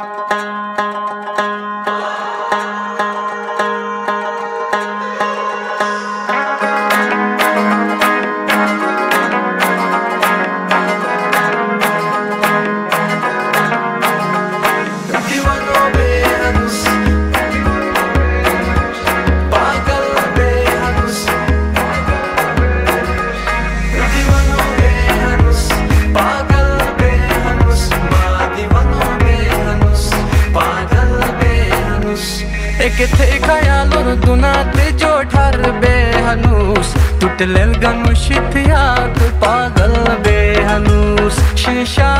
एक थे ख्याल और दुनाते जो ठर बेहनूस टूटलेल गनुषित याद पागल बेहनूस शीशा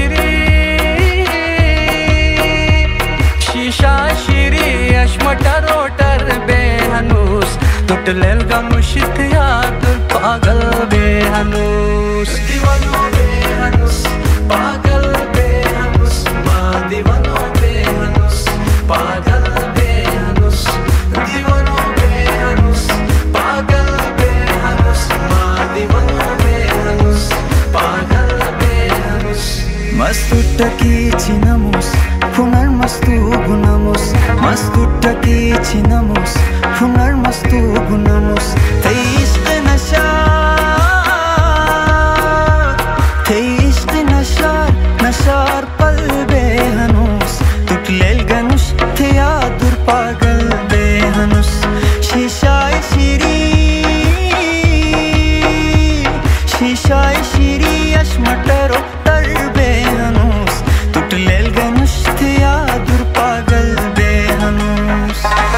शिरी अश्मटा रोटर बेहनूस टूटलेल गनुषित याद पागल बेहनूस दीवानो बेहनूस पागल बेहनूस माँ दीवानो बेहनूस पागल Mastutaki chinamus, funar mastu gunamus. Mastutaki chinamus, funar mastu gunamus. Teishq nashar, nashar pal behanus. Tutlel ganush theya dur pagal behanus. Shishay shiri ashmataro tar behanus. Tutlel ganush theya dur pagal behanus.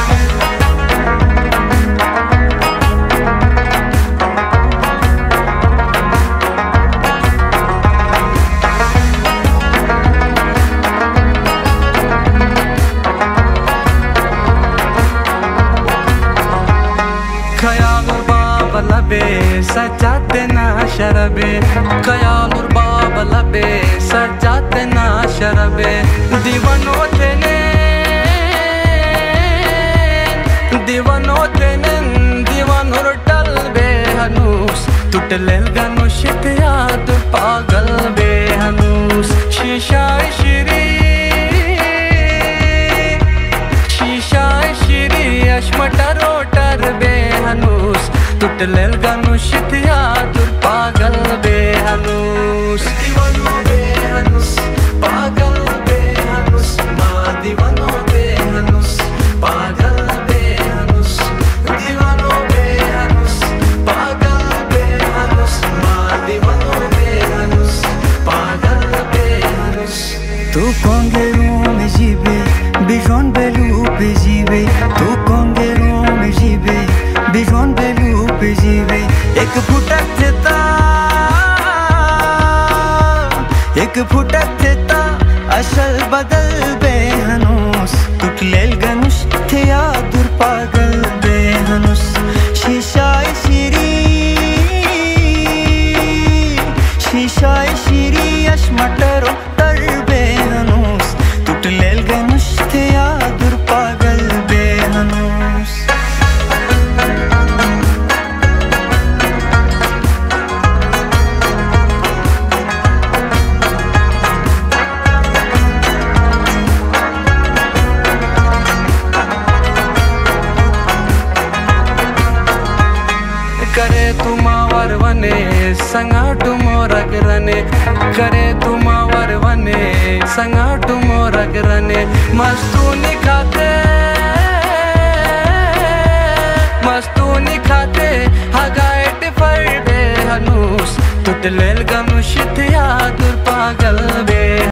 ख्याल और बाब लबे सजाते ना शरबे ख्याल और बाब लबे सजाते ना शरबे दीवानो तेने दीवानोर टल बेहनूस टूटलेल गनुषित याद पागल बेहनूस शीशा शिरी अश्मटा रोटर बेहनूस टूटलेल गनुषित याद पागल बेहनूस दीवानो बेहनूस पागल बेहनूस माँ दीवानो बेहनूस पागल बेहनूस दीवानो बेहनूस पागल बेहनूस माँ दीवानो बेहनूस पागल बेहनूस Tu congeru me jibe, bijon belu pe jibe. Tu congeru me jibe, bijon belu pe jibe. Ek futak theta, ashal badal behanus. Tutlel ganush theya dur pagal behanus. Shishay shiri ashmataro tar behanus. Tutlel ganush theya dur pagal behanus. करे तुमावर वने संगाटु मोरग रने करे तुमावर वने संगाटु मोरग रने मस्तूनी खाते हगाएट फर बेहनूस टूटलेल गनुषित याद पागल बे